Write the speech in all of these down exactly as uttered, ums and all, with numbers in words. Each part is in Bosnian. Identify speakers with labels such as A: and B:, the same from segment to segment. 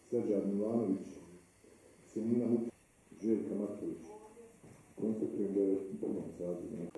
A: Sređan Milanović, Senina Mukić, Željka Marković. Konstatujem da je puno saziv.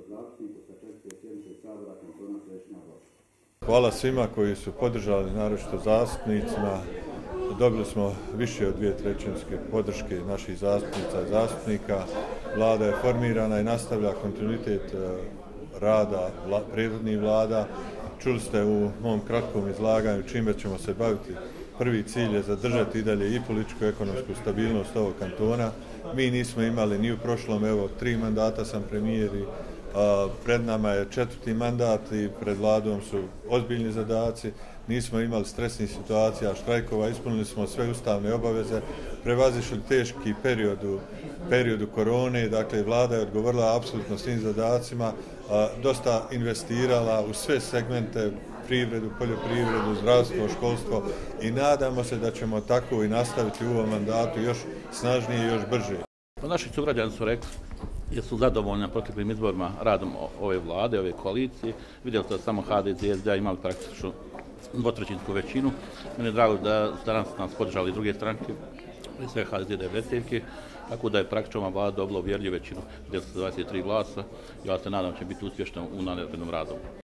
B: Hvala svima koji su podržali, naročito zastupnicima. Dobili smo više od dvije trećinske podrške naših zastupnica i zastupnika. Vlada je formirana i nastavlja kontinuitet rada prethodnih vlada. Čuli ste u mom kratkom izlaganju čime ćemo se baviti. Prvi cilj je zadržati i dalje i političku i ekonomsku stabilnost ovog kantona. Mi nismo imali ni u prošlom, evo, tri mandata sam premijer i a, pred nama je četvrti mandat i pred vladom su ozbiljni zadaci. Nismo imali stresnih situacija, štrajkova, ispunili smo sve ustavne obaveze, prevazišli teški period u periodu korone, dakle vlada je odgovorila apsolutno svim zadacima, a, dosta investirala u sve segmente, privredu, poljoprivredu, zdravstvo, školstvo i nadamo se da ćemo tako i nastaviti u ovom mandatu još snažnije i još brže.
C: Naši sugrađani su rekli jer su zadovoljni na proteklim izborima radom ove vlade, ove koalicije. Vidjeli ste da samo H D Z i S D A imali praktično dvotrećinsku većinu. Meni je drago da danas nas podržali i druge stranke, i sve H D Z devedesetke, tako da je praktično ova vlada dobila uvjerljivu većinu, dvadeset tri glasa. Ja se nadam da će biti uspješna u narednom radu.